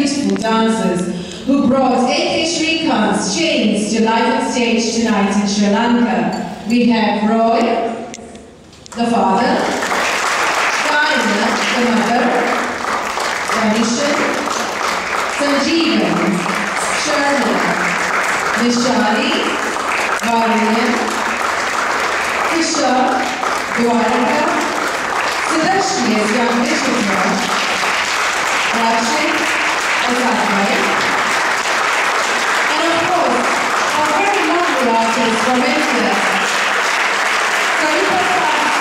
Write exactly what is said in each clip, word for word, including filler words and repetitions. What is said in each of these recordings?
beautiful dancers who brought A K Shrikant's Chains to life on stage tonight in Sri Lanka. We have Roy, the father, Diana, the mother, Ganeshan, Sanjeevan, Sharma, Nishali, Varyan, Kisha, Dwaraka, Sastry as young Vishnu, Rashid, Sastry, and of course, our very lovely artist from Wendt, Savitha.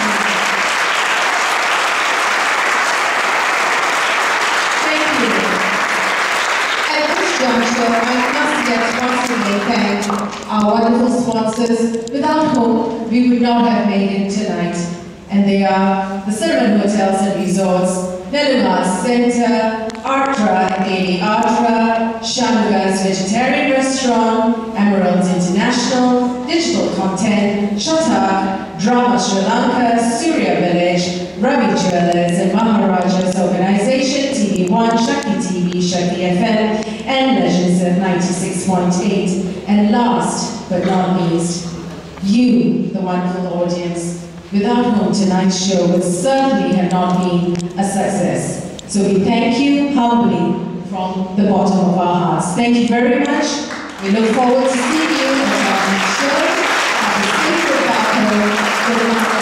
Thank you. At this juncture, I must yet once again thank our wonderful sponsors, without whom we would not have made it tonight. And they are the Cerebral Hotels and Resorts, Nelumar Center, Artra and Navy Artra, Shanuga's Vegetarian Restaurant, Emeralds International, Digital Content, Shatak, Drama Sri Lanka, Surya Village, Ravi Jewelers and Maharaja's Organization, T V one, Shakti T V, Shakti F M, and Legends at ninety-six point eight. And last but not least, you, the wonderful audience, without whom tonight's show would certainly have not been a success. So we thank you humbly from the bottom of our hearts. Thank you very much. We look forward to seeing you at our next show. Have a safe trip back home.